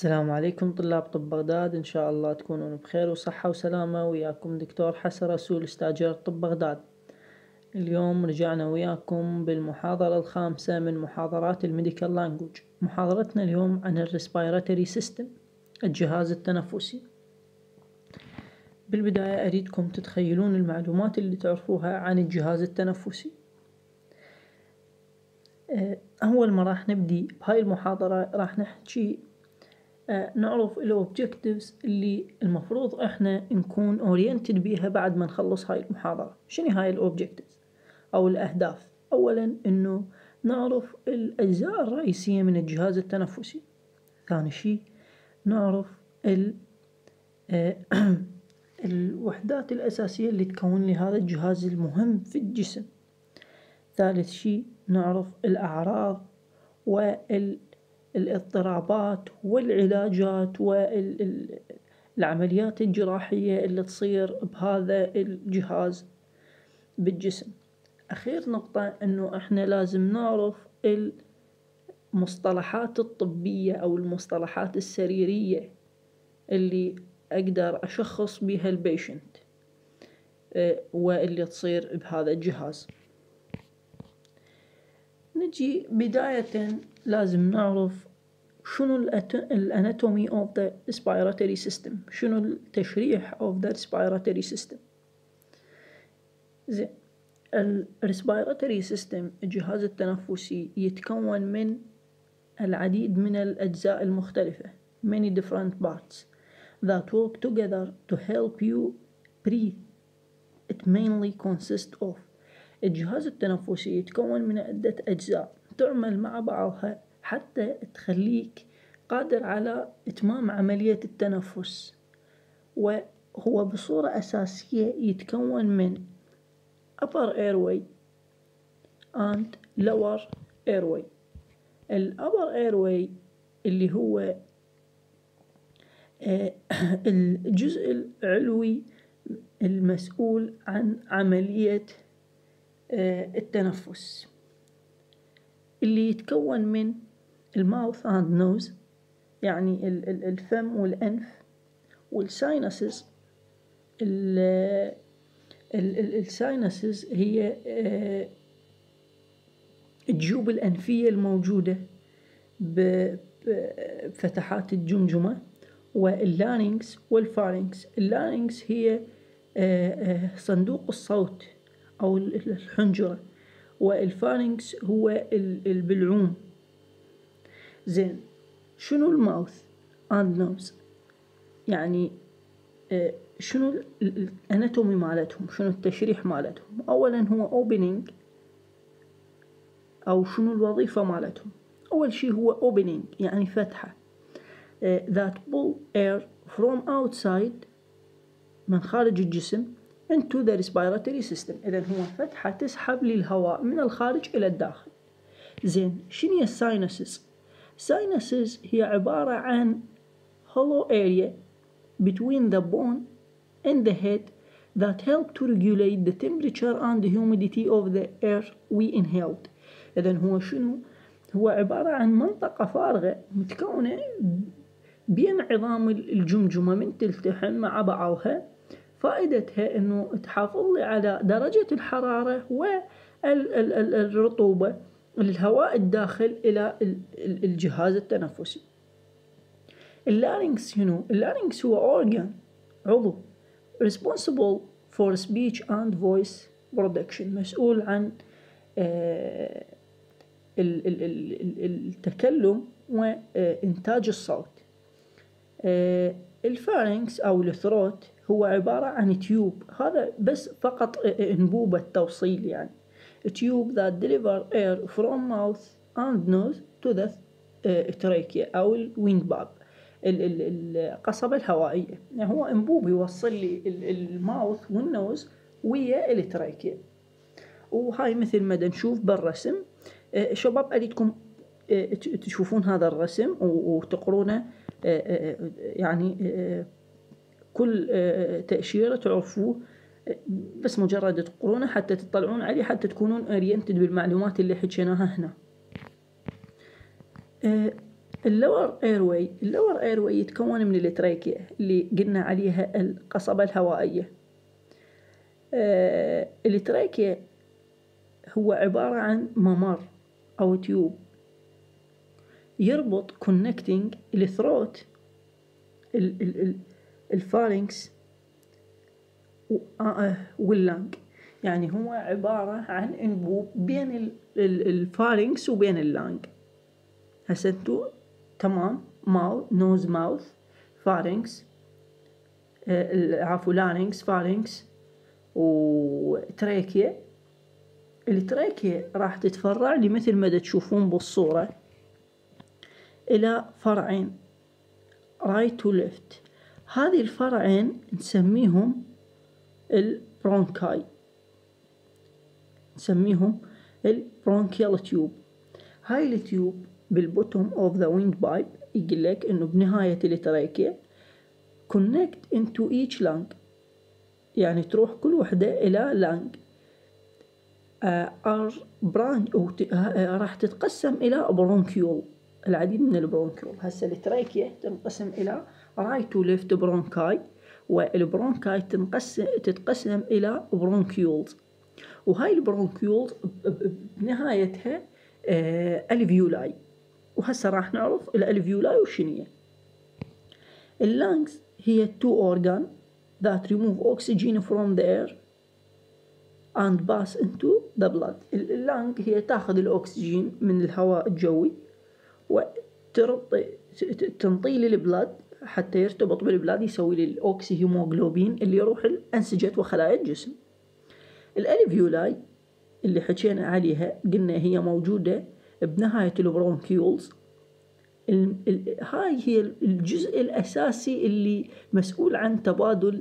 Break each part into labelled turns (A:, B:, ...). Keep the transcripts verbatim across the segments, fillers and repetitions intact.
A: السلام عليكم طلاب طب بغداد، إن شاء الله تكونون بخير وصحة وسلامة. وياكم دكتور حسن رسول استاجر طب بغداد. اليوم رجعنا وياكم بالمحاضرة الخامسة من محاضرات الميديكال لانجوج. محاضرتنا اليوم عن الريسبيراتوري سيستم، الجهاز التنفسي. بالبداية أريدكم تتخيلون المعلومات اللي تعرفوها عن الجهاز التنفسي. أول ما راح نبدي بهاي المحاضرة راح نحكي آه نعرف الأوبجكتيفز اللي المفروض إحنا نكون أورينتد بيها بعد ما نخلص هاي المحاضرة. شنو هاي الأوبجكتيفز أو الأهداف؟ أولا إنه نعرف الأجزاء الرئيسية من الجهاز التنفسي. ثاني شيء نعرف ال آه الوحدات الأساسية اللي تكون لهذا الجهاز المهم في الجسم. ثالث شيء نعرف الأعراض وال الاضطرابات والعلاجات والعمليات الجراحية اللي تصير بهذا الجهاز بالجسم. أخير نقطة أنه إحنا لازم نعرف المصطلحات الطبية أو المصطلحات السريرية اللي أقدر أشخص بها البيشنت واللي تصير بهذا الجهاز. نجي بداية لازم نعرف شنو الاناتومي of the respiratory system، شنو التشريح of the respiratory system. زين، ال respiratory system الجهاز التنفسي يتكون من العديد من الأجزاء المختلفة many different parts that work together to help you breathe. It mainly consists of الجهاز التنفسي يتكون من عدة أجزاء تعمل مع بعضها حتى تخليك قادر على إتمام عملية التنفس، وهو بصورة أساسية يتكون من upper airway and lower airway. ال upper airway اللي هو الجزء العلوي المسؤول عن عملية التنفس، اللي يتكون من الماوث اند نوز، يعني الفم والأنف، والساينسز. الساينسز هي الجيوب الأنفية الموجودة بفتحات الجمجمة، واللارينكس والفارينكس. اللارينكس هي صندوق الصوت أو الحنجرة، والفارينكس هو البلعوم. زين، شنو الماوث اند نوز؟ يعني شنو الاناتومي مالتهم، شنو التشريح مالتهم؟ اولا هو اوبننج، او شنو الوظيفة مالتهم؟ اول شيء هو اوبننج يعني فتحة that pull air from outside من خارج الجسم into the respiratory system. إذن هو فتحة تسحب للهواء من الخارج إلى الداخل. زين، شنو هي الساينسز؟ ساينسز هي عبارة عن hollow area between the bone and the head that help to regulate the temperature and the humidity of the air we inhaled. إذن هو شنو؟ هو عبارة عن منطقة فارغة متكونة بين عظام الجمجمة من تلتحم مع بعضها. فائدتها إنه تحافظ لي على درجة الحرارة والرطوبة للهواء الداخل إلى الجهاز التنفسي. اللارينكس شنو؟ اللارينكس هو organ، عضو responsible for speech and voice production، مسؤول عن آه التكلم وإنتاج الصوت. آه الفارينكس أو الثروت هو عبارة عن تيوب، هذا بس فقط انبوبة توصيل، يعني tube that deliver air from mouth and nose to the trachea أو الوينج باب، القصبة الهوائية. يعني هو انبوب يوصل لي الماوث والنوز ويا التراكيا. وهاي مثل ما نشوف بالرسم. شباب أريدكم تشوفون هذا الرسم وتقرونه، يعني كل تأشيرة تعرفوه، بس مجرد تقرونه حتى تطلعون عليه حتى تكونون أورينتد بالمعلومات اللي حكيناها هنا. اللور ايرواي اللور ايرواي يتكون من التراكية اللي قلنا عليها القصبة الهوائية. آه التراكية هو عبارة عن ممر أو تيوب يربط connecting الثروت الفارنكس واللانج. يعني هو عبارة عن انبوب بين الفارنكس وبين اللانج. هسه انتو تمام، ماوث نوز ماوث فارنكس عفوا لارنكس فارنكس وتراكية. التراكية راح تتفرع لي مثل ما تشوفون بالصورة إلى فرعين رايت وليفت. هذه الفرعين نسميهم البرونكاي، نسميهم البرونكيال تيوب. هاي التيوب بالبوتوم اوف ذا ويند بايب يقول لك انه بنهاية التراكية connect into each lung، يعني تروح كل وحدة إلى لانج. ار برانش راح تتقسم إلى برونكيول، العديد من البرونكيول. هسه التراكية تنقسم إلى رايت وليفت برونكاي، والبرونكاي تنقسم تتقسم إلى برونكيولز. وهاي البرونكيولز بنهايتها آه الفيولاي. وهسه راح نعرف الالفيولاي وشنية. اللانجز هي two organ that remove oxygen from the air and pass into the blood. اللانج هي تاخذ الأكسجين من الهواء الجوي وترطي تنطي للبلاد حتى يرتبط بالبلاد، يسوي لي الأوكسي هيموغلوبين اللي يروح لأنسجة وخلايا الجسم. الألفيولاي اللي حكينا عليها قلنا هي موجودة بنهاية البرونكيولز. هاي هي الجزء الأساسي اللي مسؤول عن تبادل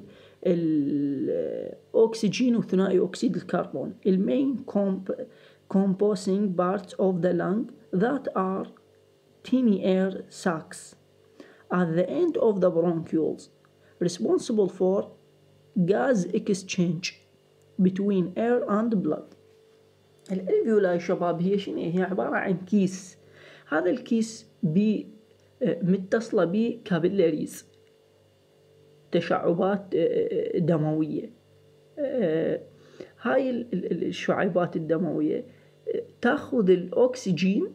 A: الأكسجين وثنائي أكسيد الكربون. المين composing parts of the lung that are tiny air sacs at the end of the bronchioles responsible for gas exchange between air and blood. الألفيولاي شباب هي شنو؟ هي عبارة عن كيس. هذا الكيس بي متصلة بكابيلاريز، تشعبات دموية. هاي الشعيبات الدموية تأخذ الأكسجين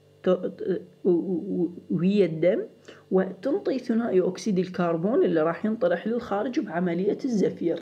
A: وهي الدم وتنطي ثنائي أكسيد الكربون اللي راح ينطرح للخارج بعملية الزفير.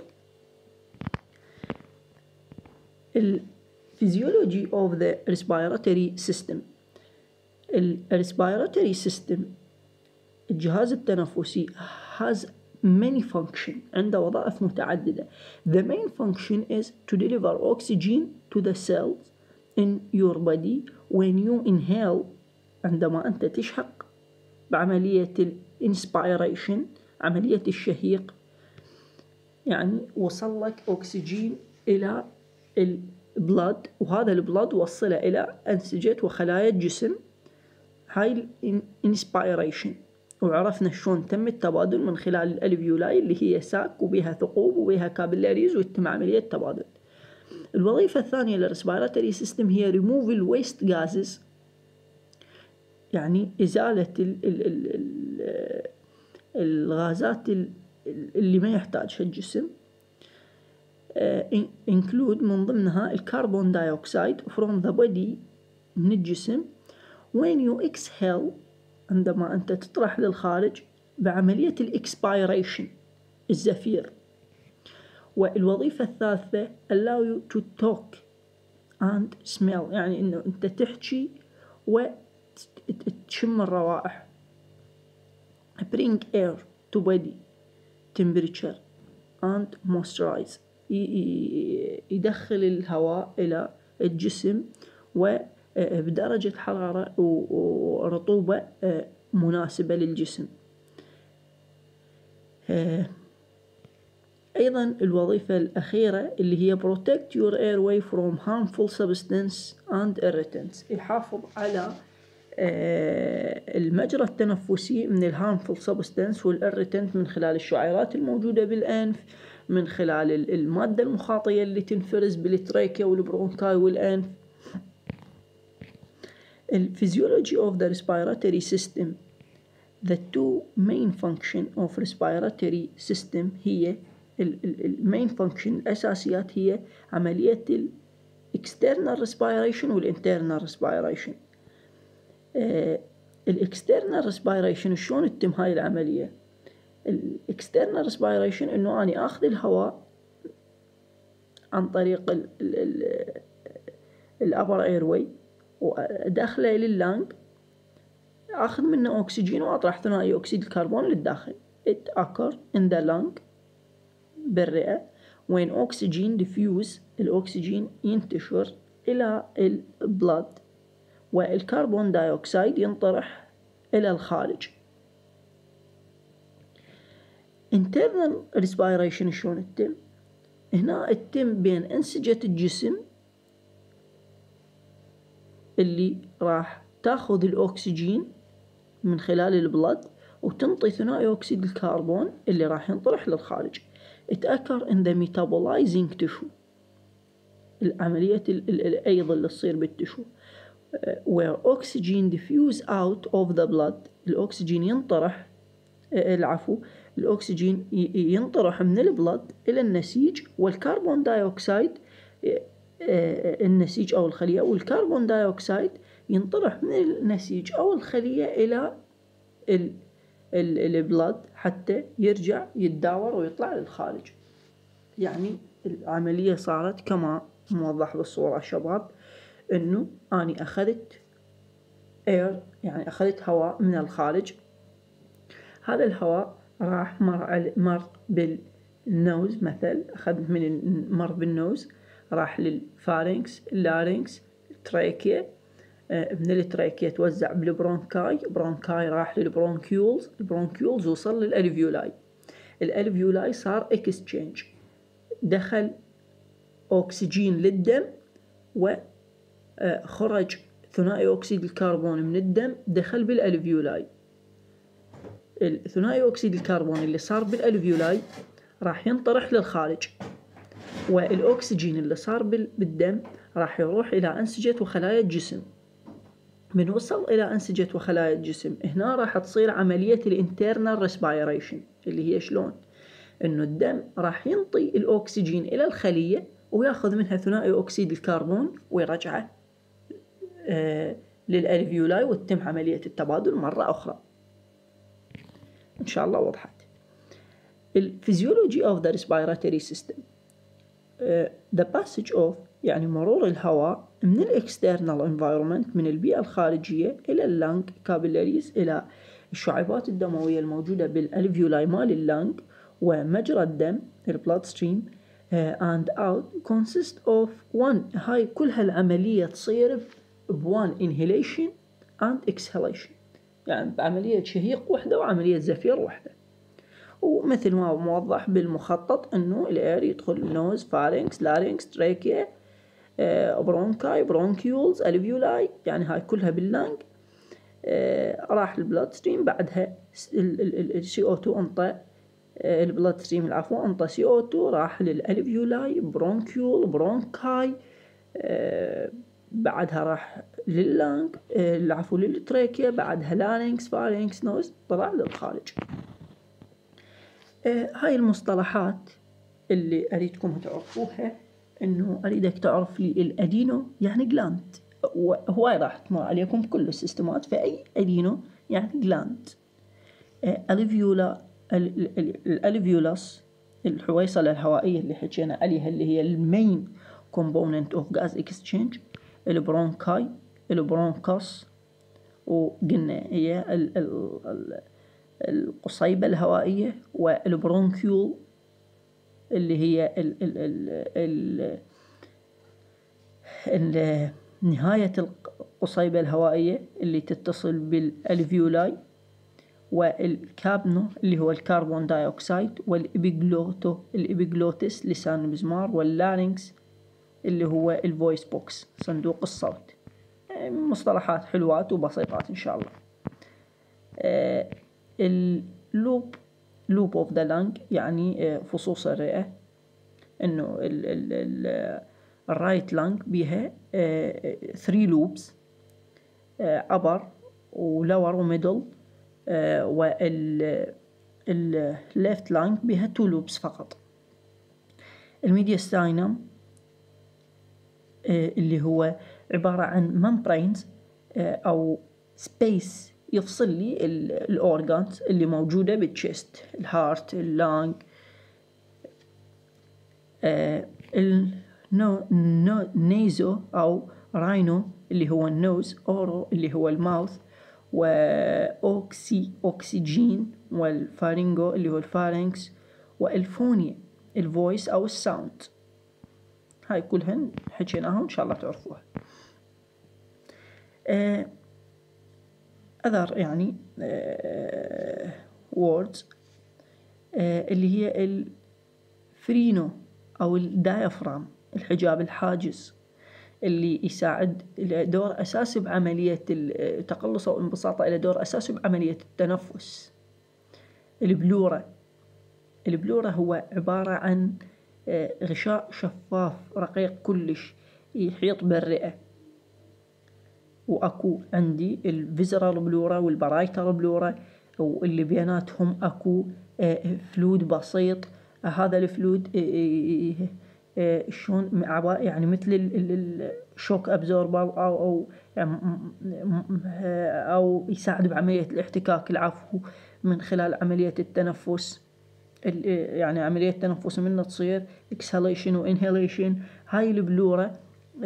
A: الفيزيولوجي of the respiratory system. الريسبيراتوري سيستم الجهاز التنفسي has many function، عنده وظائف متعددة. The main function is to deliver oxygen to the cells in your body when you inhale، عندما أنت تشهق بعملية الانسبيريشن عملية الشهيق، يعني وصل لك أكسجين إلى البلاد وهذا البلاد وصله إلى أنسجة وخلايا الجسم. هاي الانسبيريشن، وعرفنا شلون تم التبادل من خلال الألفيولاي اللي هي ساك وبها ثقوب وبها كابيلاريز ويتم عملية تبادل. الوظيفة الثانية للريسبيراتوري سيستم هي removal waste gases، يعني إزالة ال ال ال ال الغازات اللي ما يحتاجها الجسم. uh, include من ضمنها الكربون دايوكسيد from the body من الجسم when you exhale، عندما أنت تطرح للخارج بعملية الإكسبيريشن الزفير. والوظيفة الثالثة allow you to talk and smell، يعني إنه أنت تحكي وتشم الروائح. bring air to body temperature and moisturize، يدخل الهواء إلى الجسم وبدرجة حرارة ورطوبة مناسبة للجسم. أيضا الوظيفة الأخيرة اللي هي protect your airway from harmful substance and irritants، يحافظ على المجرى التنفسي من الهارمفul substance والirritant من خلال الشعيرات الموجودة بالأنف، من خلال المادة المخاطية اللي تنفرز بالتراكيا والبرونكاي والأنف. physiology of the respiratory system. The two main function of respiratory system هي المين function الأساسيات هي عملية ال external respiration وال internal respiration. ال external respiration شلون تتم هاي العملية؟ ال external respiration إنه أنا أخذ الهواء عن طريق ال ال ال upper airway وأدخله لللنج، أخذ منه أكسجين وأطرح ثانوي أكسيد الكربون للداخل. It occur in the lung بالرئة when oxygen diffuse، الأكسجين ينتشر إلى البلد والكربون دايوكسيد ينطرح إلى الخارج. internal respiration شلون تتم؟ هنا تتم بين أنسجة الجسم اللي راح تاخذ الأكسجين من خلال البلد وتنطي ثنائي أكسيد الكربون اللي راح ينطرح للخارج. It occur in the metabolizing tissue، العملية الأيض اللي تصير بالتشو where oxygen diffuse out of the blood، الأكسجين ينطرح العفو الأكسجين ينطرح من البلد إلى النسيج، والكربون دايوكسيد النسيج أو الخلية، والكربون دايوكسيد ينطرح من النسيج أو الخلية إلى البلد حتى يرجع يتداور ويطلع للخارج. يعني العملية صارت كما موضح بالصورة شباب، إنه أنا أخذت air يعني أخذت هواء من الخارج، هذا الهواء راح مر مر بالنوز، مثل أخذ من مر بالنوز راح للفارنكس، اللارنكس، التراكية، من التراكية توزع بالبرونكاي، برونكاي راح للبرونكيولز، البرونكيولز وصل للألفيولاي، الألفيولاي صار اكسشينج، دخل أكسجين للدم وخرج ثنائي أكسيد الكربون من الدم دخل بالألفيولاي. الثنائي أكسيد الكربون اللي صار بالألفيولاي راح ينطرح للخارج، والأكسجين اللي صار بالدم راح يروح إلى أنسجة وخلايا الجسم. من وصل إلى أنسجة وخلايا الجسم هنا راح تصير عملية الانترنال ريسبيريشن، اللي هي شلون؟ إنه الدم راح ينطي الأكسجين إلى الخلية ويأخذ منها ثنائي أكسيد الكربون ويرجعه آه للألفيولاي، وتتم عملية التبادل مرة أخرى. إن شاء الله وضحت. الفيزيولوجي of the respiratory system. uh, the passage of يعني مرور الهواء من الاكسترنال environment من البيئة الخارجية إلى اللنج كابيلاريز، إلى الشعيبات الدموية الموجودة بالألفيولاي مال اللنج ومجرى الدم البلاد ستريم uh, and out consist of one. هاي كل هالعملية تصير بوان inhalation and exhalation، يعني بعملية شهيق وحدة وعملية زفير وحدة. ومثل ما موضح بالمخطط انه الاير يدخل نوز، فارنكس، لارنكس، تراكيا، برونكاي، برونكيولز، الفيولاي، يعني هاي كلها باللنج. راح البلاد ستريم، بعدها السي او تو انطى البلاد ستريم العفو انطى سي او تو راح للالفيولاي، برونكيول، برونكاي، بعدها راح لللنج العفو للتراكيا، بعدها لارنكس، فارنكس، نوز، طلع للخارج. آه هاي المصطلحات اللي أريدكم تعرفوها، إنه أريدك تعرف لي الأدينو يعني جلاند، وهواي راح تمر عليكم بكل السيستمات، فأي أدينو يعني جلاند. آه الفيولا الألفيولاس الحويصلة الهوائية اللي حكينا عليها اللي هي المين كومبوننت أوف غاز إكسشينج، البرونكاي، البرونكاس، وقلنا هي ال ال ال القصيبة الهوائية، والبرونكيول اللي هي ال ال ال ال ال نهاية القصيبة الهوائية اللي تتصل بالألفيولاي، والكابنو اللي هو الكربون دايوكسيد، والإبيجلوتو الإبيجلوتس لسان المزمار، واللارينكس اللي هو الفويس بوكس صندوق الصوت. مصطلحات حلوات وبسيطات إن شاء الله. آه اللوب لوب اوف ذا لانج يعني فصوص الرئة، انه الرايت لانج بيها ثري لوبس، upper ولور وميدل، وال الليفت لانج بها تو لوبس فقط. الميدياستاينم اللي هو عبارة عن ممبرينز أو سبيس يفصل لي الأورغانز اللي موجودة بالتشست، الهارت، اللانج. النيزو أو راينو اللي هو النوز، أورو اللي هو الماوث، وأوكسي أوكسيجين، والفارينجو اللي هو الفارنكس، والفونيا الفويس أو الساوند. هاي كلهن حكيناهم إن شاء الله تعرفوها. آه أذر يعني آه words آه اللي هي الفرينو أو الدايفرام، الحجاب الحاجز اللي يساعد دور أساسي بعملية التقلص أو الانبساط، إلى دور أساسي بعملية التنفس. البلورة، البلورة هو عبارة عن غشاء شفاف رقيق كلش يحيط بالرئة، وأكو عندي الفيزرال بلورة والبرايتال بلورة، واللي بيناتهم أكو فلود بسيط. هذا الفلود شلون يعني مثل الشوك أبزوربر أو أو أو يساعد بعملية الاحتكاك العفو من خلال عملية التنفس. يعني عملية التنفس منه تصير exhalation و inhalation. هاي البلورة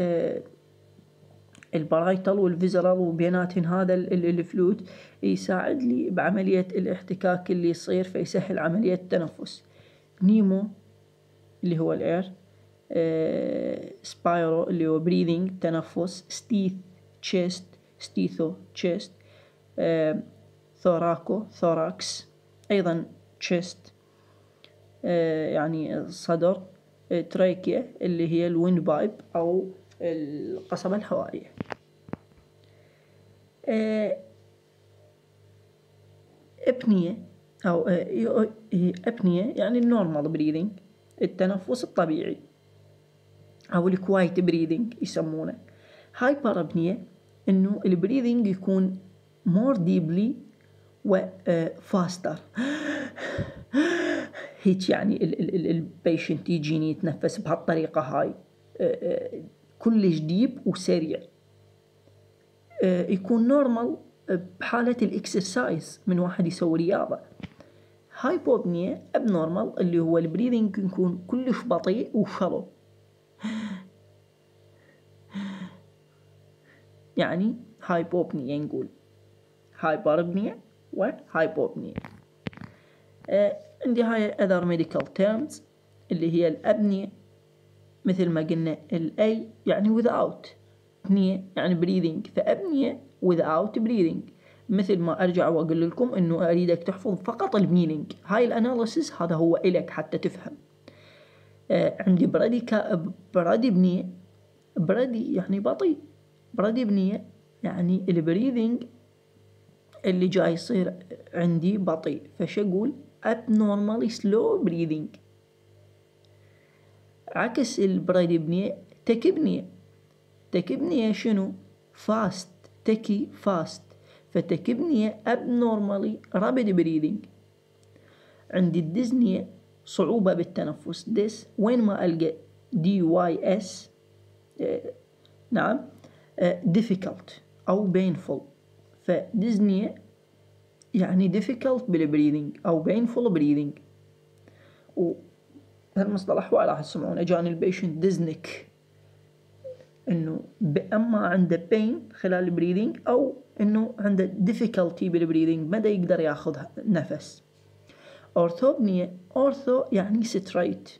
A: البرايتال والفيزرال وبيناتهم هذا الفلود يساعد لي بعملية الاحتكاك اللي يصير فيسهل عملية التنفس. نيمو اللي هو الاير، سبايرو اللي هو breathing تنفس، ستيث chest، ستيثو chest، ثوراكو ثوراكس أيضا chest يعني الصدر، تراكيا اللي هي الويند بايب أو القصبة الهوائية. أبنية أو أبنية يعني النورمال بريدنج، التنفس الطبيعي أو الكوايت بريدنج يسمونه. هايبر أبنية إنه البريدنج يكون more deeply و faster هيك، يعني البيشنت يجيني يتنفس بهالطريقة هاي كلش ديب وسريع. يكون نورمال بحالة الإكسرسايز من واحد يسوي رياضة. هايبوبنيا أبنورمال اللي هو البريدنج يكون كلش بطيء وشلو، يعني هايبوبنيا نقول هايبربنيا وهايبوبنيا. آه عندي هاي other medical terms اللي هي الأبنية مثل ما قلنا الأي يعني without، أبنية يعني breathing، فأبنية without breathing. مثل ما أرجع وأقول لكم إنه أريدك تحفظ فقط المينينج. هاي الأناليسيس هذا هو إلك حتى تفهم. آه عندي برادي كا برادي بنية، برادي يعني بطيء، برادي بنية يعني البريذنج اللي جاي يصير عندي بطيء، فش أقول abnormally slow breathing. عكس البراديبنية تكبنية، تكبنية شنو؟ fast، تكي fast، فتكبنية abnormally rapid breathing. عندي الديزنية صعوبة بالتنفس، ديس وين ما ألقى دي واي اس اه نعم اه difficult أو painful، فديزنية يعني difficult بالبريدنج أو painful breathing. وهالمصطلح وايد راح تسمعون أجاني البيشنت ديزنك، إنه أما عنده pain خلال البريدنج أو إنه عنده difficulty بالبريدنج، مدى يقدر ياخذ نفس. أورثوبنية، أورثو يعني straight،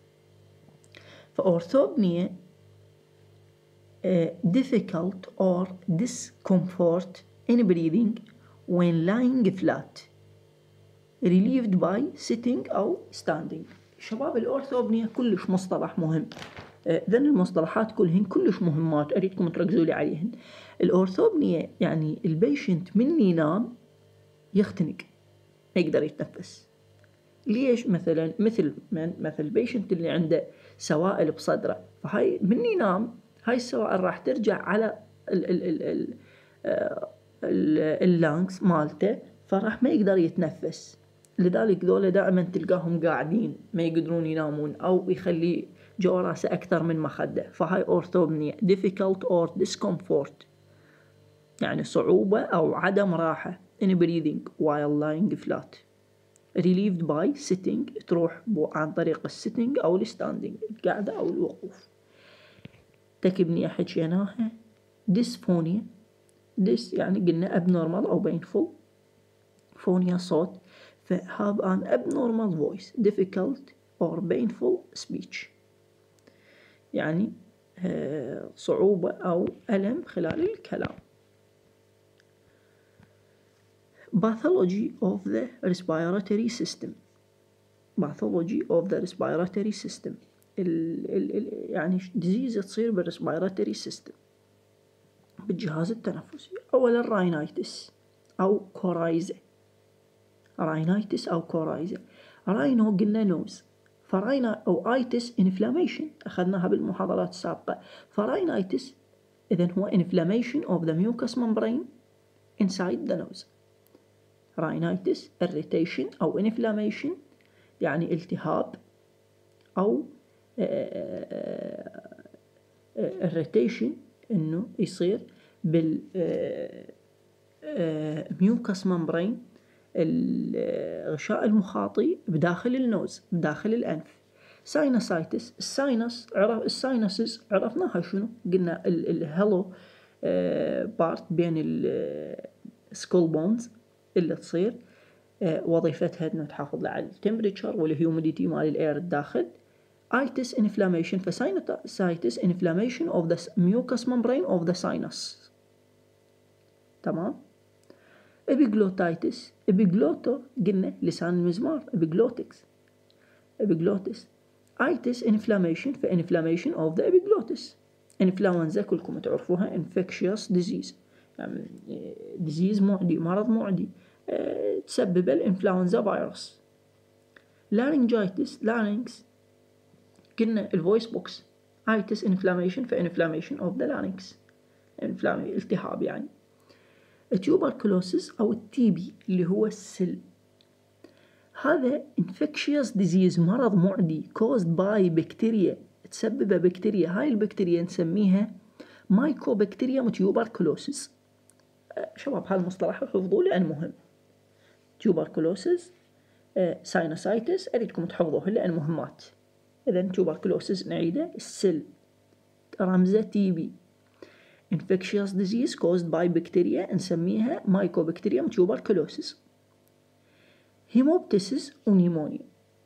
A: فأورثوبنية uh, difficult or discomfort in breathing when lying flat relieved by sitting أو standing. شباب الأورثوبنية كلش مصطلح مهم، ذن المصطلحات كلهن كلش مهمات أريدكم تركزوا لي عليهن. الأورثوبنية يعني البيشنت من ينام يختنق ما يقدر يتنفس. ليش؟ مثلا مثل من مثل البيشنت اللي عنده سوائل بصدره، فهاي من ينام هاي السوائل راح ترجع على ال ال ال ال اللانكس مالته، فراح ما يقدر يتنفس. لذلك ذولا دائما تلقاهم قاعدين ما يقدرون ينامون، أو يخلي جو راسه أكثر من مخدة. فهاي أورثوبنيا difficult or discomfort، يعني صعوبة أو عدم راحة in breathing while lying flat. relieved by sitting، تروح عن طريق السيتنج أو الستاندينج، القعدة أو الوقوف. تكبنية حكيناها. dysphonia، ديس يعني قلنا abnormal أو painful، فونيا صوت، ف have an abnormal voice difficult or painful speech، يعني صعوبة أو ألم خلال الكلام. pathology of the respiratory system، pathology of the respiratory system، ال ال ال يعني disease تصير بالريسبيراتوري سيستم، بالجهاز التنفسي. أولا راينايتس أو كورايزة، راينايتس أو كورايزة. راينو قلنا نوز، فراينا أو آيتس inflammation، أخذناها بالمحاضرات السابقة. فراينايتس إذن هو inflammation of the mucous membrane inside the nose. راينايتس irritation أو inflammation يعني التهاب، أو irritation إنه يصير بالميوكس ممبرين، الغشاء المخاطي بداخل النوز، بداخل الأنف. ساينسايتس، الساينس عرف الساينسز عرفناها شنو، قلنا الهلو بارت بين السكول بونز اللي تصير وظيفتها انه تحافظ على التمبريتشر والهيوميديتي مال الاير الداخل. itis inflammation، فساينسايتس inflammation of the mucous membrane of the sinus. تمام. epiglottitis، epigloto قلنا لسان المزمار، epiglottics epiglottis. itis inflammation، ف inflammation of the epiglottis. influenza كلكم تعرفوها infectious disease، يعني disease معدي، مرض معدي أه تسبب الانفلونزا فيروس. laryngitis، larynx قلنا الفويس بوكس. itis inflammation ف inflammation of the larynx، التهاب يعني. tuberculosis أو التي بي اللي هو السل، هذا infectious disease، مرض معدي caused by bacteria، تسبب بكتيريا. هاي البكتيريا نسميها مايكوبكتيريا tuberculosis. شباب هالمصطلح حفظوه لأن مهم. tuberculosis، ساينوسايتس أريدكم تحفظوه لأن مهمات. إذن tuberculosis نعيده، السل رمزه تي بي، infectious disease caused by bacteria نسميها mycobacterium tuberculosis. هيموبتسيس ونيمونيا.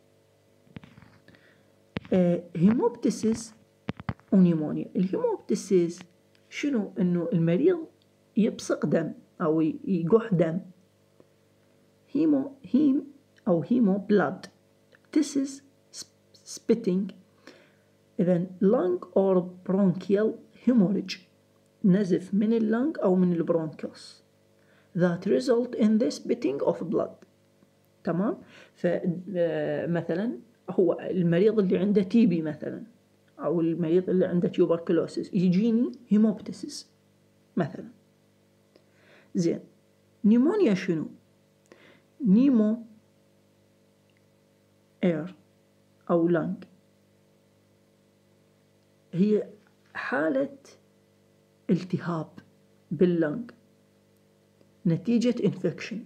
A: هيموبتسيس ونيمونيا. الهيموبتسيس شنو؟ إنه المريض يبصق دم أو يقح دم. هيمو هيم أو هيمو بلاد، تسيس spitting. إذن lung or bronchial hemorrhage، نزف من اللنج أو من البرونكيوس that result in the spitting of blood. تمام. فمثلا هو المريض اللي عنده تي بي مثلا، أو المريض اللي عنده تيوبركلوسيس، يجيني هيموبتسيس مثلا. زين. نيمونيا شنو؟ نيمو اير أو لانج، هي حالة التهاب باللنج نتيجة انفكشن،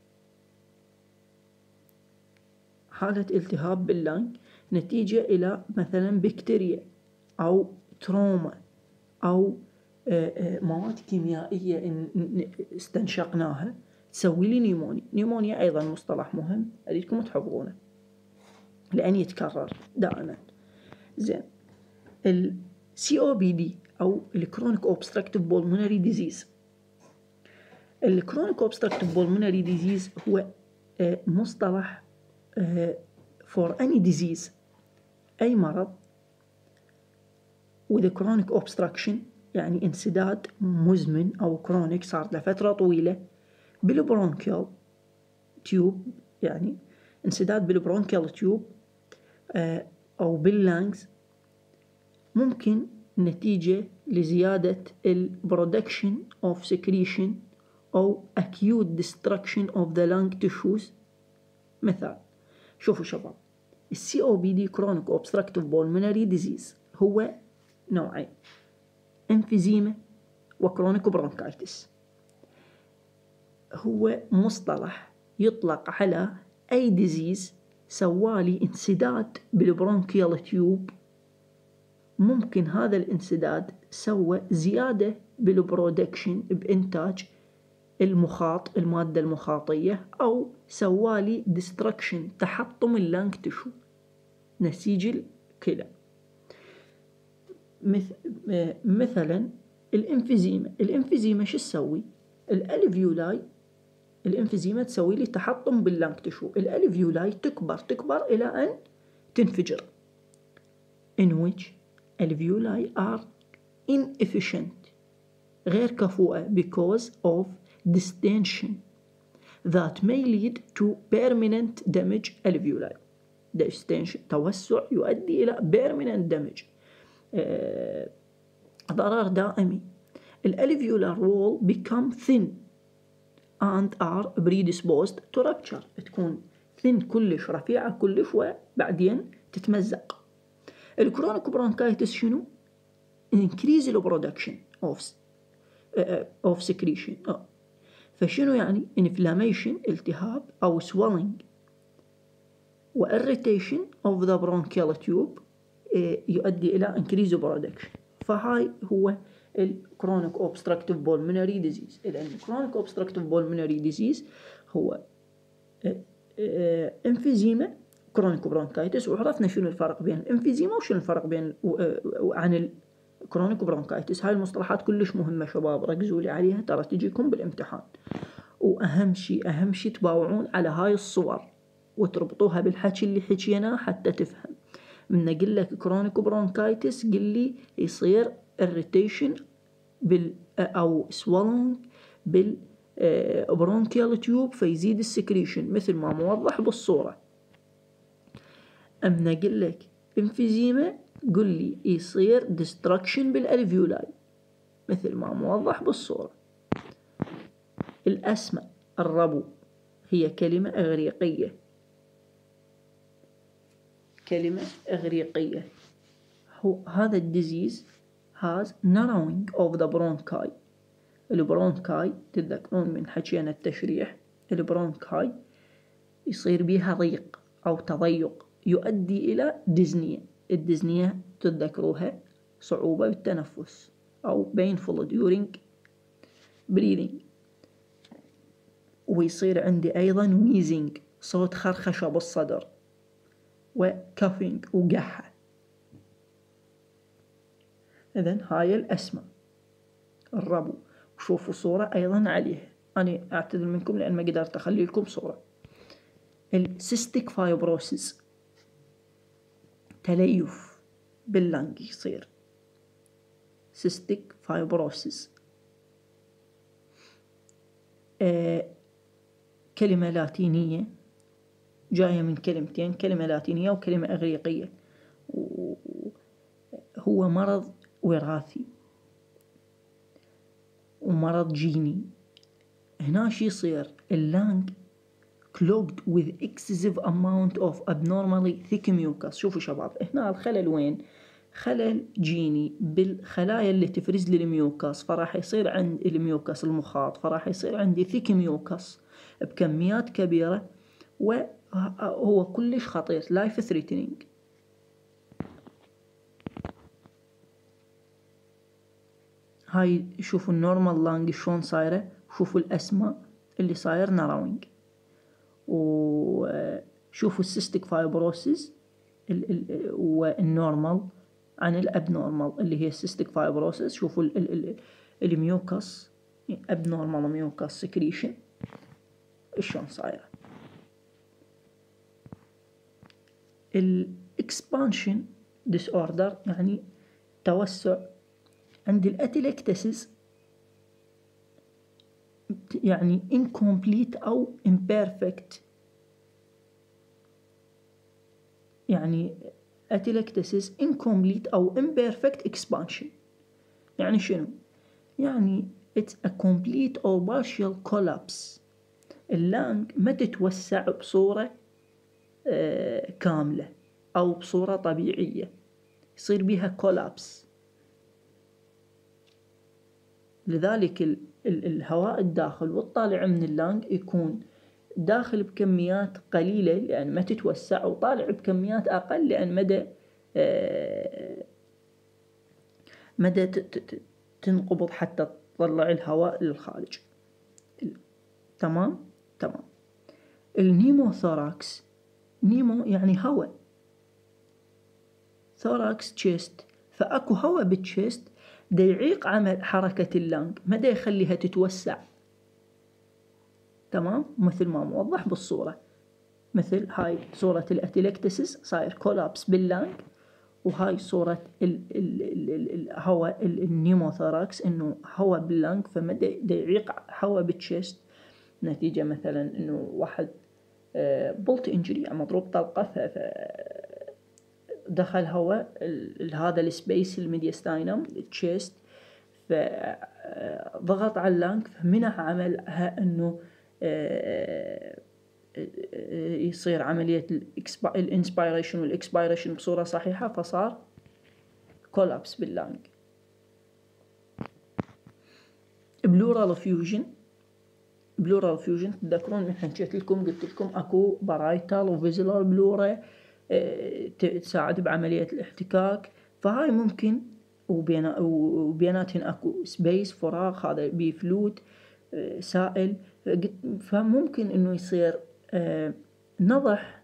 A: حالة التهاب باللنج نتيجة إلى مثلا بكتيريا أو تروما أو مواد كيميائية استنشقناها تسوي لي نيمونيا. نيمونيا أيضا مصطلح مهم أريدكم تحفظونه لأن يتكرر دائما. زين. ال سي أو بي دي أو الكرونيك أوبستراكتيف بولمونري ديزيز. الكرونيك أوبستراكتيف بولمونري ديزيز هو مصطلح for any disease، أي مرض with a chronic obstruction، يعني انسداد مزمن أو كرونيك صار لفترة طويلة بالبرونكيال تيوب، يعني انسداد بالبرونكيال تيوب أو باللانجز، ممكن نتيجة لزيادة ال production of secretion أو acute destruction of the lung tissues. مثال، شوفوا شباب، ال سي أو بي دي chronic obstructive pulmonary disease هو نوعين، emphysema وكرونيك برونكايتس. هو مصطلح يطلق على أي ديزيز سوالي انسداد بالبرونكيال تيوب، ممكن هذا الانسداد سوى زيادة بالبرودكشن بإنتاج المخاط المادة المخاطية، أو سوالي ديستركشن تحطم اللانج تشو نسيج الكلى. مثلا الانفيزيما، الانفيزيما شو تسوي؟ الالفيولاي، الانفيزيما تسوي لي تحطم باللانج تشو، الالفيولاي تكبر تكبر إلى أن تنفجر. in which alveoli are inefficient، غير كفؤة because of distension that may lead to permanent damage alveoli. distension توسع يؤدي إلى permanent damage، آه ضرر دائمي. الالفيولار wall become thin and are predisposed to rupture، تكون thin كلش رفيعة كلش وبعدين تتمزق. الكرونيك برونكايتس شنو؟ increase the production of uh, of secretion. آه. فشنو يعني؟ inflammation التهاب أو swelling و irritation of the bronchial tube آه يؤدي إلى increase the production. فهاي هو الكرونيك obstructive pulmonary disease. لأن الكرونيك obstructive pulmonary disease هو emphysema كرونيك برونكايتس، وعرفنا شنو الفرق بين الانفيزيما وشنو الفرق بين عن الكرونيك برونكايتس. هاي المصطلحات كلش مهمة شباب، ركزوا لي عليها ترى تجيكم بالامتحان. وأهم شيء أهم شيء تباوعون على هاي الصور وتربطوها بالحكي اللي حكيناه حتى تفهم. من أقول لك كرونيك برونكايتس قل لي يصير irritation بال أو swelling بال برونكيال تيوب فيزيد السكريشن مثل ما موضح بالصورة. أما أقول لك انفيزيما قل لي يصير ديستركشن بالالفيولاي مثل ما موضح بالصورة. الأسمى الربو هي كلمة إغريقية، كلمة إغريقية. هو هذا الديزيز has narrowing of the bronchi. البرونكاي تتذكرون من حكينا التشريح، البرونكاي يصير بيها ضيق أو تضيق يؤدي إلى ديزنيا. الديزنيا تتذكروها صعوبة بالتنفس أو painful during breathing. ويصير عندي أيضا wheezing صوت خرخشة بالصدر، وكافينج وقحة. إذن هاي الأسمى الربو. وشوفوا صورة أيضا عليها، أنا أعتذر منكم لأن ما قدرت أخلي لكم صورة. السيستيك فايبروسيس تليف باللنج يصير سيستيك فايبروسيس. آه كلمة لاتينية جاية من كلمتين، كلمة لاتينية وكلمة إغريقية. هو مرض وراثي ومرض جيني. هنا شي يصير اللانج clogged with excessive amount of abnormally thick mucus. شوفوا شباب، هنا الخلل وين؟ خلل جيني بالخلايا اللي تفرز لي الميوكاس، فراح يصير عند الميوكاس المخاط فراح يصير عندي thick mucus بكميات كبيرة، وهو كلش خطير life threatening. هاي شوفوا النورمال لانج شلون صايرة، شوفوا الأسمى اللي صاير ناروينج، وشوفوا السيستيك فايبروسيس والنورمال عن الابنورمال اللي هي السيستيك فايبروسيس. شوفوا الميوكاس ابنورمال ميوكاس سكريشن شلون صايرة. الاكسبانشن ديس اوردر يعني توسع. عند الاتيلكتسيس يعني incomplete أو imperfect، يعني atelectasis incomplete أو imperfect expansion. يعني شنو؟ يعني it's a complete or partial collapse. اللانج ما تتوسع بصورة آه كاملة أو بصورة طبيعية، يصير بيها collapse. لذلك ال ال الهواء الداخل والطالع من اللانج يكون داخل بكميات قليلة لأن ما تتوسع، وطالع بكميات أقل لأن مدى آه مدى تنقبض حتى تطلع الهواء للخارج. تمام تمام. النيموثوراكس، نيمو يعني هواء، ثوراكس تشيست، فأكو هواء بالتشيست دا يعيق عمل حركة اللانج، ما دا يخليها تتوسع. تمام، مثل ما موضح بالصورة، مثل هاي صورة الاتيلكتسس صاير كولابس باللانج، وهاي صورة ال ال ال الهواء النيموثوراكس انه هواء باللانج فما دا يعيق هواء بالتشيست، نتيجة مثلا انه واحد بولت انجري يعني مضروب طلقة ف دخل هواء هذا السبيس الميدياستاينم التشيست فضغط على اللانج، فمنع عملها انه يصير عملية الانسبيريشن والاكسبيريشن بصورة صحيحة، فصار كولابس باللانج. بلورال فيوجن، بلورال فيوجن تذكرون من حكيت لكم قلت لكم اكو بارايتال وفيزيلار بلورا تساعد بعملية الاحتكاك، فهاي ممكن وبينا وبيناتهن اكو سبيس فراغ هذا بفلويد سائل، فممكن انه يصير نضح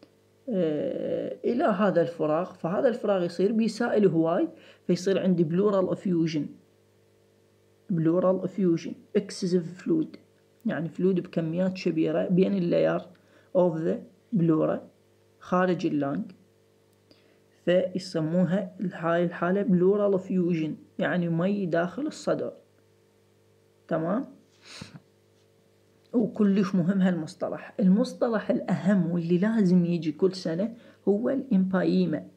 A: الى هذا الفراغ، فهذا الفراغ يصير بسائل هواي، فيصير عندي بلورال افيوجن. بلورال افيوجن اكسسيف فلويد يعني فلويد بكميات كبيرة بين اللاير اوف ذا بلورا خارج اللانج، فيسموها هاي الحالة بلورال فيوجن يعني مي داخل الصدر. تمام. وكلش مهم هالمصطلح. المصطلح الأهم واللي لازم يجي كل سنة هو الإمبايما.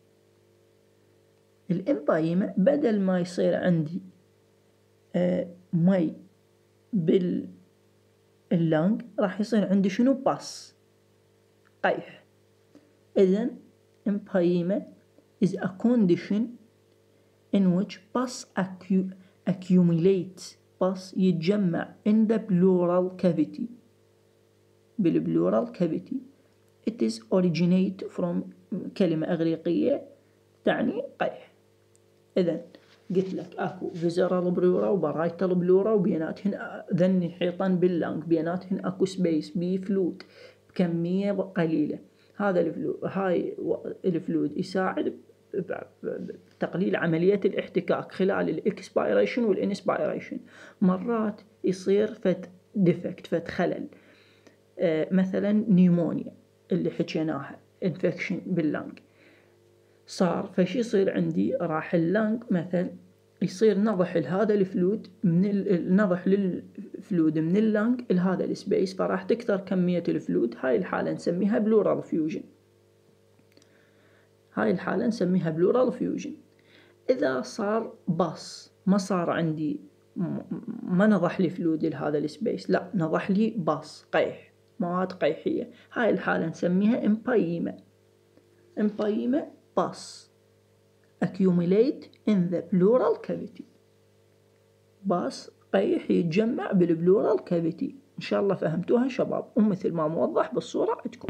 A: الإمبايما بدل ما يصير عندي آه مي باللانج راح يصير عندي شنو؟ باص، قيح. إذن empyema is a condition in which pus accu- accumulates pus يتجمع in the pleural cavity بالpleural cavity. it is originate from كلمة إغريقية تعني قيح. إذن قلت لك أكو فيزرال بلورا وبرايتال بلورا وبيناتهن ذن حيطان باللانج بيناتهن أكو سبيس بي فلويد بكمية قليلة. هذا الفلويد هاي الفلويد يساعد بتقليل عملية الاحتكاك خلال الاكسبيريشن والانسبيريشن. مرات يصير فد ديفكت فد خلل، آه مثلا نيمونيا اللي حكيناها انفكشن باللانج صار، فش يصير عندي راح اللانج مثلا يصير نضح لهذا الفلويد من النضح للفلويد من اللانج لهذا السبيس، فراح تكثر كمية الفلويد. هاي الحالة نسميها بلورال فيوجن. هاي الحالة نسميها بلورال فيوجن. إذا صار باص ما صار عندي ما نضح لي فلويد لهذا السبيس، لا نضح لي باص قيح مواد قيحية، هاي الحالة نسميها إمبايما. إمبايما باص accumulate in the pleural cavity. باص قيح يتجمع بالبلورال كافيتي. إن شاء الله فهمتوها شباب، ومثل ما موضح بالصورة عندكم.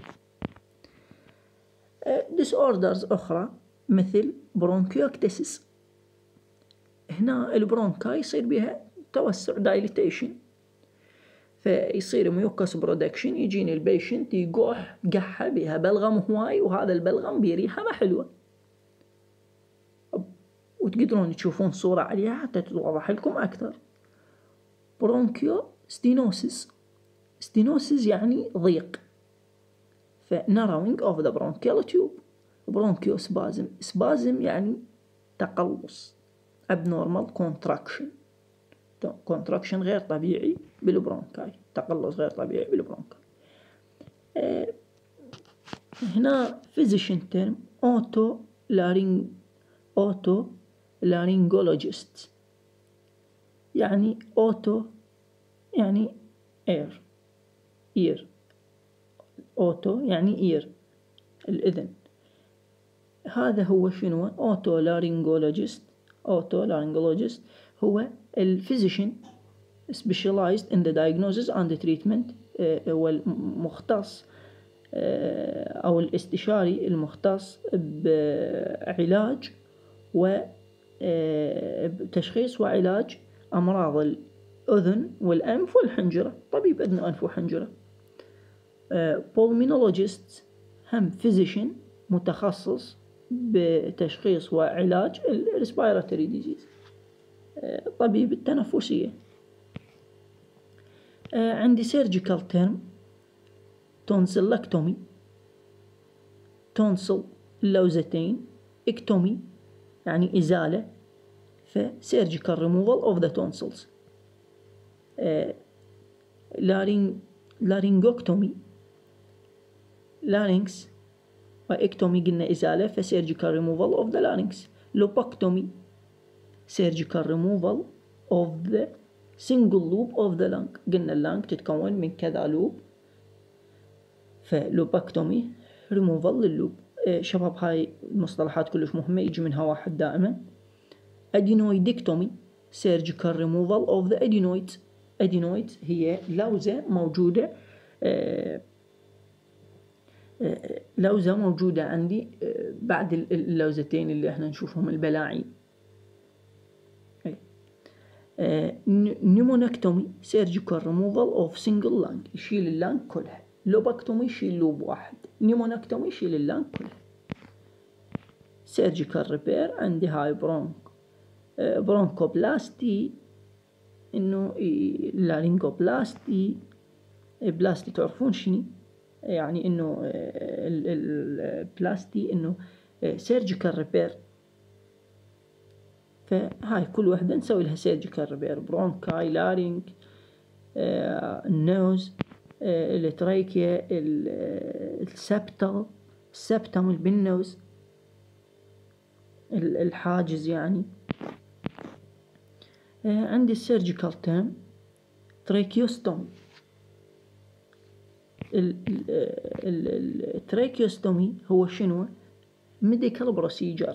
A: disorders أخرى مثل برونكيوكتسيس. هنا البرونكاي يصير بها توسع dilatation، فيصير ميوكس برودكشن، يجيني البيشنت يقوح قحة بها بلغم هواي، وهذا البلغم بريحة ما حلوة، وتقدرون تشوفون صورة عليها حتى توضح لكم أكثر. برونكيو ستينوسيس، ستينوسيس يعني ضيق، ف narrowing of the bronchial tube. برونكيو سبازم، سبازم يعني تقلص، abnormal contraction، contraction غير طبيعي بالبرونكاي، تقلص غير طبيعي بالبرونكاي. أه هنا physician term auto لارينج أوتو لارينجولوجيست. يعني أوتو يعني إير إير أوتو يعني إير الإذن. هذا هو شنو؟ أوتو لارينجولوجيست. أوتو لارينجولوجيست هو الفيزيشن specialized in the diagnosis and the treatment، هو المختص أو الاستشاري المختص بعلاج وتشخيص وعلاج أمراض الأذن والأنف والحنجرة، طبيب أذن وأنف وحنجرة. pulmonologist هم physician متخصص بتشخيص وعلاج ال respiratory disease، طبيب التنفسية. عندي surgical term tonsillectomy، تونسل اللوزتين، ectomy يعني إزالة، ف surgical removal of the tonsils. laryngectomy larynx وectomy قلنا إزالة، ف surgical removal of the larynx. lobectomy surgical removal of the single lobe of the lung، قلنا اللنج تتكون من كذا لوب، فلوبكتومي removal لللوب. شباب هاي المصطلحات كلش مهمة، يجي منها واحد دائما. adenoidectomy surgical removal of the adenoids. adenoids هي لوزة موجودة لوزة موجودة عندي بعد اللوزتين اللي احنا نشوفهم البلاعين. pneumonectomy surgical removal of single lung، يشيل اللنج كلها. لوبكتومي يشيل لوب واحد. نيمونكتومي يشيل اللنج كلها. surgical repair عندي هاي برونك برونكوبلاستي، إنه لارينجوبلاستي. بلاستي تعرفون شنو يعني؟ إنه البلاستي إنه surgical repair، فهاي كل وحدة نسوي لها surgical repair. برونكاي، لارينج، النوز، التراكيا، السبتال، السبتم بالنوز، الحاجز يعني. عندي السيرجيكال تيرم تراكيوستومي. التراكيوستومي هو شنو؟ ميديكال بروسيجر،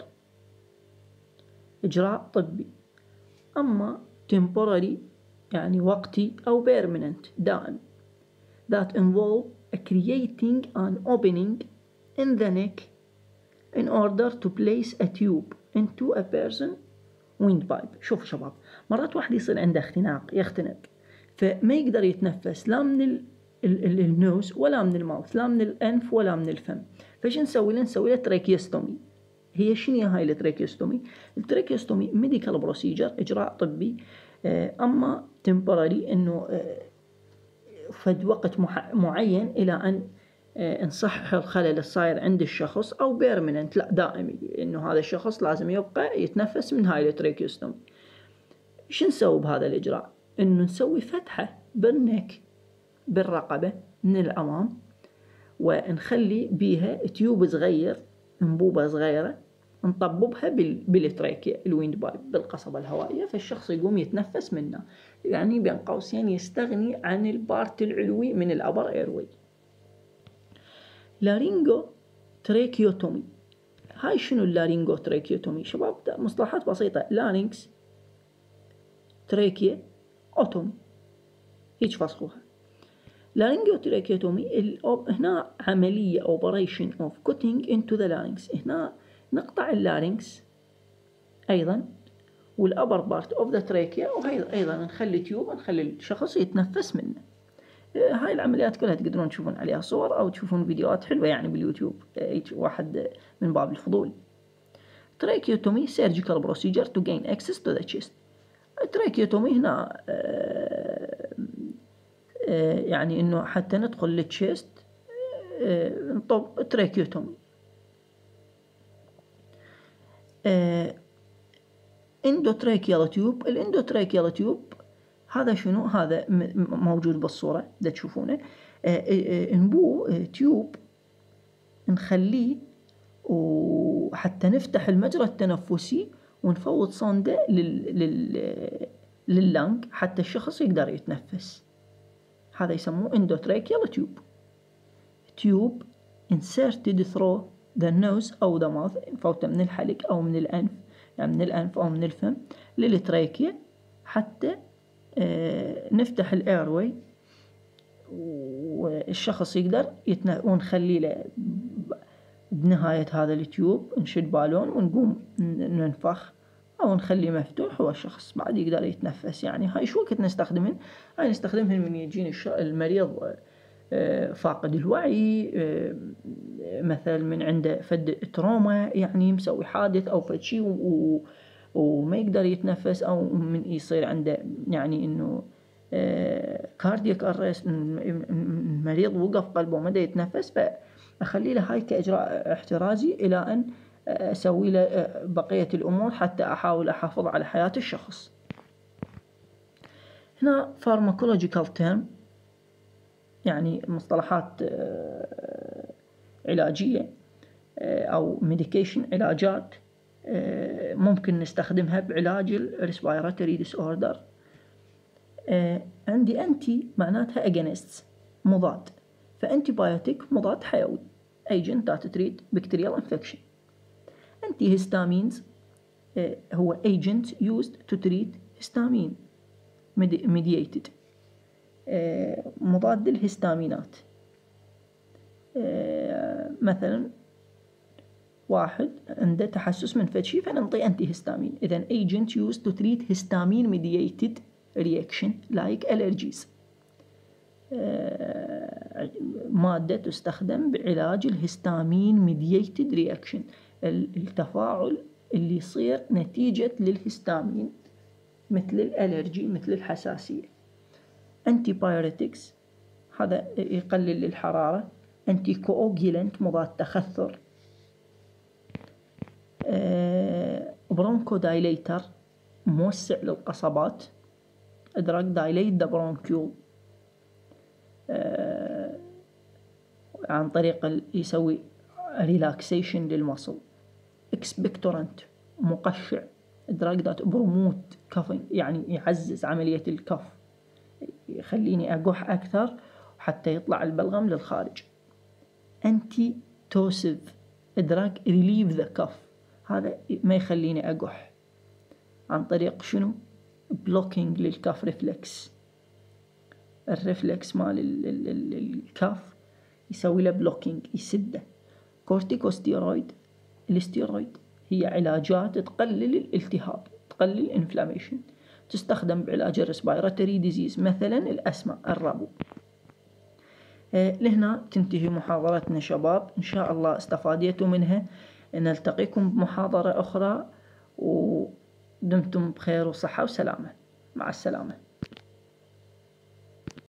A: إجراء طبي. أما temporary يعني وقتي أو permanent دائم، that involve creating an opening in the neck in order to place a tube into a person windpipe. شوف شباب، مرات واحد يصير عنده اختناق، يختنق فما يقدر يتنفس لا من ال ال النوز ولا من الماوث، لا من الأنف ولا من الفم، فش نسوي له؟ نسوي له تراكيوستومي. هي شنو هاي التراكيوستومي؟ التراكيوستومي ميديكال بروسيجر، إجراء طبي، أما temporary إنه فد وقت معين إلى أن نصحح الخلل الصاير عند الشخص، أو بيرمننت لا دائمي، إنه هذا الشخص لازم يبقى يتنفس من هاي التراكيوستومي. شو نسوي بهذا الإجراء؟ إنه نسوي فتحة بالنك بالرقبة من الأمام، ونخلي بيها تيوب صغير، انبوبة صغيرة، نطببها بالتراكيا الويند بايب بالقصبة الهوائية، فالشخص يقوم يتنفس منها، يعني بين قوسين يستغني عن البارت العلوي من الأبر ايروي. لارينجو تراكيوتومي. هاي شنو اللارينجو تراكيوتومي شباب؟ مصطلحات بسيطة، لارينكس، تراكيا، اوتومي، هيك فصخوها. لارينجو تراكيوتومي هنا عملية operation of cutting into the larynx، هنا نقطع اللارينكس أيضا والأبر بارت of the trachea، وهي أيضا نخلي تيوب، نخلي الشخص يتنفس منه. هاي العمليات كلها تقدرون تشوفون عليها صور أو تشوفون فيديوهات حلوة يعني باليوتيوب، واحد من باب الفضول. tracheotomy surgical procedure to gain access to the chest. tracheotomy هنا يعني إنه حتى ندخل للتشيست نطب tracheotomy. endotracheal tube. الاندوتراكيال تيوب هذا شنو؟ هذا موجود بالصورة دا تشوفونه، انبو تيوب نخليه وحتى نفتح المجرى التنفسي ونفوت صندة لل... لل... لللنج حتى الشخص يقدر يتنفس. هذا يسموه endotracheal tube. tube inserted through the nose أو the mouth، نفوته من الحلق أو من الأنف، يعني من الأنف أو من الفم للتراكيا حتى آه نفتح الايرواي والشخص يقدر يتنفس، ونخلي له بنهاية هذا التيوب نشد بالون ونقوم ننفخ أو نخليه مفتوح والشخص بعد يقدر يتنفس. يعني هاي شو وقت نستخدمهن؟ هاي نستخدمهن من يجين المريض فاقد الوعي، مثلا من عنده فد تروما، يعني مسوي حادث أو فد شي وما يقدر يتنفس، أو من يصير عنده يعني إنه كاردياك أرست، المريض وقف قلبه وما يتنفس، فأخلي له هاي كإجراء احترازي إلى أن أسوي له بقية الأمور حتى أحاول أحافظ على حياة الشخص. هنا pharmacological term يعني مصطلحات علاجية أو medication، علاجات ممكن نستخدمها بعلاج ال respiratory disorder. عندي أنتي معناتها against مضاد، فأنتيبيوتيك مضاد حيوي agent that treat bacterial infection. antihistamines هو agent used to treat histamine mediated، مضاد الهستامينات. مثلا واحد عنده تحسس من فد شي فننطي أنتي هستامين، إذن agent used to treat histamine mediated reaction like allergies، مادة تستخدم بعلاج الهستامين mediated reaction، التفاعل اللي يصير نتيجة للهستامين مثل الألرجي مثل الحساسية. antibiotics هذا يقلل الحرارة. anticoagulant مضاد تخثر. bronchodilator موسع للقصبات، drug dilate the bronchiole عن طريق يسوي relaxation للمصل. expectorant مقشع، drug that promote coughing يعني يعزز عملية الكف، يخليني أقح أكثر حتى يطلع البلغم للخارج. antitussive drug relieve the cough، هذا ما يخليني أقح عن طريق شنو؟ blocking للكف ريفلكس، الريفلكس مال الكف يسوي له blocking يسده. corticosteroid، الاستيرويد هي علاجات تقلل الالتهاب، تقلل الانفلاميشن، تستخدم بعلاج الريسبيراتوري ديزيز مثلا الأسمى الربو. آه لهنا تنتهي محاضرتنا شباب، إن شاء الله استفاديتوا منها. نلتقيكم بمحاضرة أخرى ودمتم بخير وصحة وسلامة. مع السلامة.